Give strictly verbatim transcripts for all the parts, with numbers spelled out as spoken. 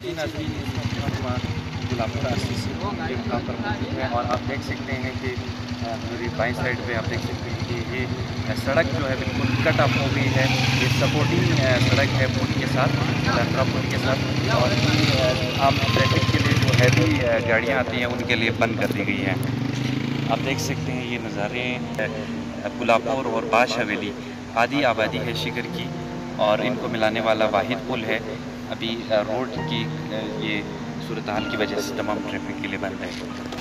जी नाज़रीन, इस वक्त हम गुलामपुर आरसीसी के मुकाम पर मौजूद हैं और आप देख सकते हैं कि अ, मेरी बाईं साइड पे आप देख सकते हैं कि ये अ, सड़क जो है बिल्कुल कट ऑफ हो गई है। ये सपोर्टिंग अ, सड़क है पुल के साथ, लैंड्रा पुल के साथ, और ये अ, आम ट्रैफिक के लिए जो हैवी अ, गाड़ियाँ आती हैं उनके लिए बंद कर दी गई हैं। आप देख सकते हैं ये नज़ारे अ, गुलाबपुर और बाश हवेली आधी आबादी है शिगर की, और इनको मिलाने वाला वाहिद पुल है। अभी अ, रोड की अ, ये सूरत हाल की वजह से तमाम ट्रैफिक के लिए बंद है।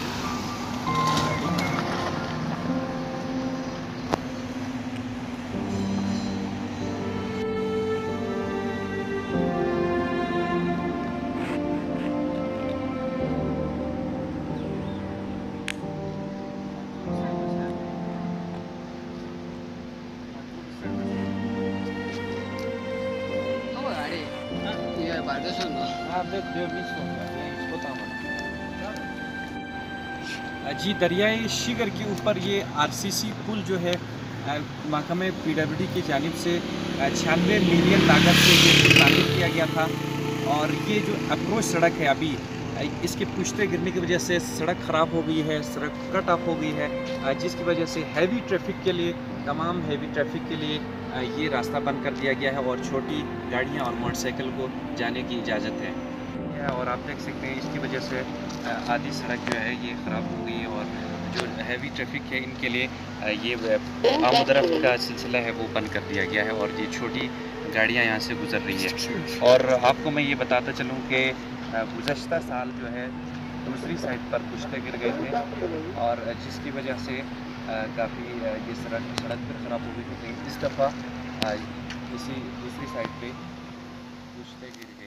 जी, दरियाए शिगर के ऊपर ये आरसीसी पुल जो है अ, महकमे पीडब्ल्यूडी की जानिब से छियानवे मिलियन लागत से ये पुल तामीर किया गया था। और ये जो अप्रोच सड़क है अभी अ, इसके पुश्ते गिरने की वजह से सड़क ख़राब हो गई है, सड़क कट ऑफ हो गई है, अ, जिसकी वजह से हैवी ट्रैफिक के लिए तमाम हैवी ट्रैफिक के लिए अ, ये रास्ता बंद कर दिया गया है और छोटी गाड़ियाँ और मोटरसाइकिल को जाने की इजाज़त है। है और आप देख सकते हैं इसकी वजह से अ, आधी सड़क जो है ये ख़राब हो गई है, और जो हैवी ट्रैफिक है इनके लिए अ, ये आमदरफ्त का सिलसिला है वो बंद कर दिया गया है, और ये छोटी गाड़ियाँ यहाँ से गुज़र रही है। और आपको मैं ये बताता चलूँ कि गुज़श्ता साल जो है दूसरी साइड पर पुश्ते गिर गए थे, और जिसकी वजह से काफ़ी ये सड़क सड़क पर ख़राब हो गई थी। इस दफ़ा इसी दूसरी साइड पे पुश्ते गिर गए।